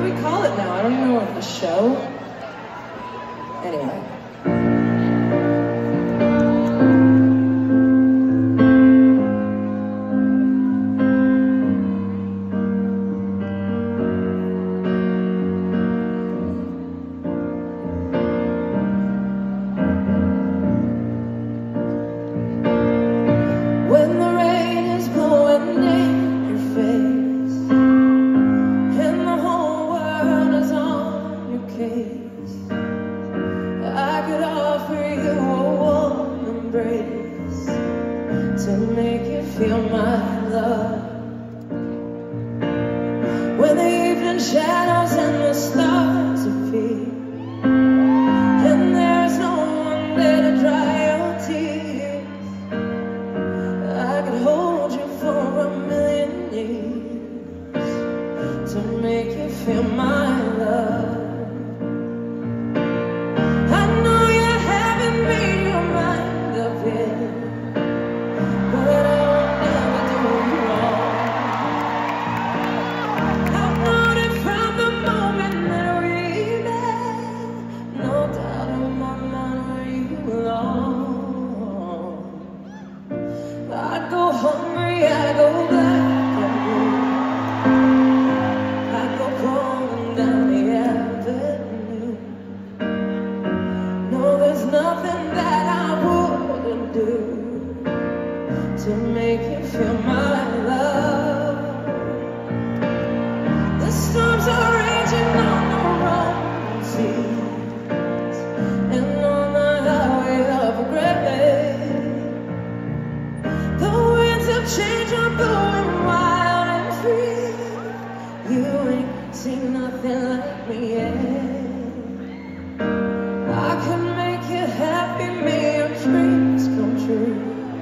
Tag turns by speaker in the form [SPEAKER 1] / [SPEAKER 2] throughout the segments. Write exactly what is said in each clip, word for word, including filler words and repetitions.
[SPEAKER 1] we call it now? I don't even know what the show. Anyway. When the rain is blowing in your face and the whole world is on your case, I could offer you a warm embrace to make you feel my love. When the evening shadows and the stars appear and there's no one there to dry your tears, I could hold you for a million years to make you feel my love. I know you haven't made your mind up yet, but I'll never do you wrong. I've known it from the moment that we met, no doubt in my mind where you belong. I go hungry, I go black and blue, I go crawling down the avenue. No, there's nothing that I wouldn't do to make you feel my love. The storms are raging on the rolling seas and on the highway of regret. Change, I'm going wild and free. You ain't seen nothing like me yet. I can make you happy, make your dreams come true.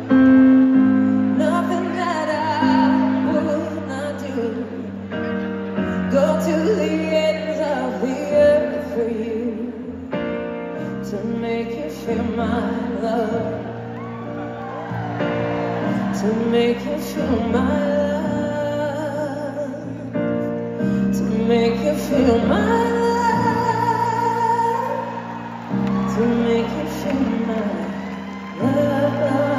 [SPEAKER 1] Nothing that I would not do. Go to the ends of the earth for you to make you feel my love. To make you feel my love, to make you feel my love, to make you feel my love.